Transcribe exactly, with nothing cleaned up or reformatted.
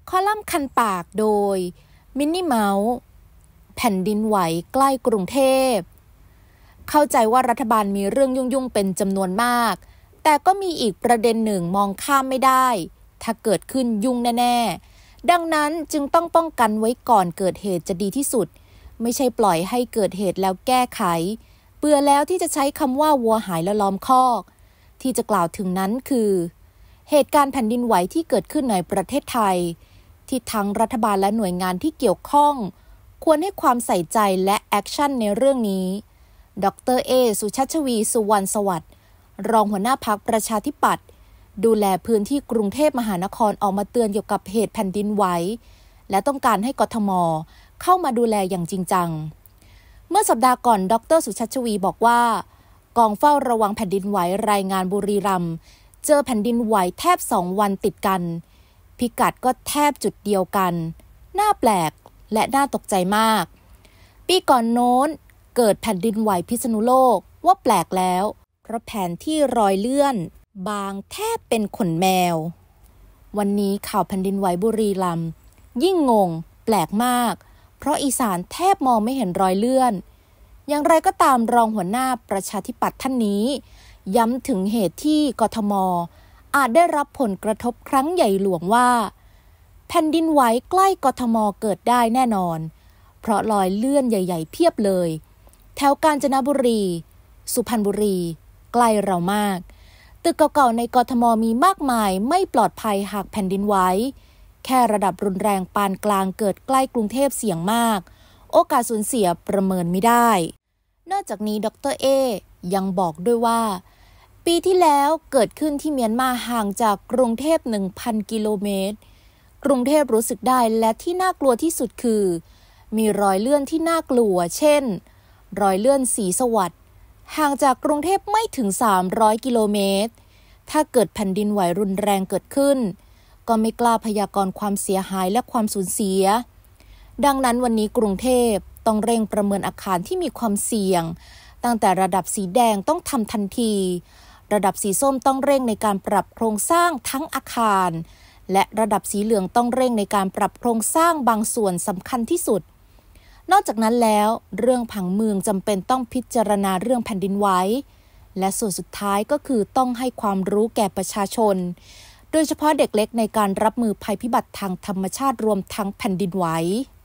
คอลัมน์คันปากโดยมินนี่เมาส์แผ่นดินไหวใกล้กรุงเทพเข้าใจว่ารัฐบาลมีเรื่องยุ่งๆเป็นจำนวนมากแต่ก็มีอีกประเด็นหนึ่งมองข้ามไม่ได้ถ้าเกิดขึ้นยุ่งแน่ๆดังนั้นจึงต้องป้องกันไว้ก่อนเกิดเหตุจะดีที่สุดไม่ใช่ปล่อยให้เกิดเหตุแล้วแก้ไขเบื่อแล้วที่จะใช้คำว่าวัวหายแล้วล้อมคอกที่จะกล่าวถึงนั้นคือเหตุการณ์แผ่นดินไหวที่เกิดขึ้นในประเทศไทยที่ทั้งรัฐบาลและหน่วยงานที่เกี่ยวข้องควรให้ความใส่ใจและแอคชั่นในเรื่องนี้ดรเอสุชัชวีสุวรรณสวัสดิ์รองหัวหน้าพรรคประชาธิปัตย์ดูแลพื้นที่กรุงเทพมหานครออกมาเตือนเกี่ยวกับเหตุแผ่นดินไหวและต้องการให้กทม.เข้ามาดูแลอย่างจริงจังเมื่อสัปดาห์ก่อนดรสุชัชวีบอกว่ากองเฝ้าระวังแผ่นดินไหวรายงานบุรีรัมย์เจอแผ่นดินไหวแทบสองวันติดกันพิกัดก็แทบจุดเดียวกันน่าแปลกและน่าตกใจมากปีก่อนโน้นเกิดแผ่นดินไหวพิษณุโลกว่าแปลกแล้วเพราะแผนที่รอยเลื่อนบางแทบเป็นขนแมววันนี้ข่าวแผ่นดินไหวบุรีรัมย์ยิ่งงงแปลกมากเพราะอีสานแทบมองไม่เห็นรอยเลื่อนอย่างไรก็ตามรองหัวหน้าประชาธิปัตย์ท่านนี้ย้ำถึงเหตุที่กทม.อาจได้รับผลกระทบครั้งใหญ่หลวงว่าแผ่นดินไหวใกล้กทม.เกิดได้แน่นอนเพราะรอยเลื่อนใหญ่ๆเพียบเลยแถวกาญจนบุรีสุพรรณบุรีใกล้เรามากตึกเก่าๆในกทม.มีมากมายไม่ปลอดภัยหากแผ่นดินไหวแค่ระดับรุนแรงปานกลางเกิดใกล้กรุงเทพเสี่ยงมากโอกาสสูญเสียประเมินไม่ได้นอกจากนี้ดรเอยังบอกด้วยว่าปีที่แล้วเกิดขึ้นที่เมียนมาห่างจากกรุงเทพ หนึ่งพัน กิโลเมตรกรุงเทพรู้สึกได้และที่น่ากลัวที่สุดคือมีรอยเลื่อนที่น่ากลัวเช่นรอยเลื่อนศรีสวัสดิ์ห่างจากกรุงเทพไม่ถึงสามร้อยกิโลเมตรถ้าเกิดแผ่นดินไหวรุนแรงเกิดขึ้นก็ไม่กล้าพยากรณ์ความเสียหายและความสูญเสียดังนั้นวันนี้กรุงเทพต้องเร่งประเมินอาคารที่มีความเสี่ยงตั้งแต่ระดับสีแดงต้องทำทันทีระดับสีส้มต้องเร่งในการปรับโครงสร้างทั้งอาคารและระดับสีเหลืองต้องเร่งในการปรับโครงสร้างบางส่วนสำคัญที่สุดนอกจากนั้นแล้วเรื่องผังเมืองจำเป็นต้องพิจารณาเรื่องแผ่นดินไหวและส่วนสุดท้ายก็คือต้องให้ความรู้แก่ประชาชนโดยเฉพาะเด็กเล็กในการรับมือภัยพิบัติทางธรรมชาติรวมทั้งแผ่นดินไหว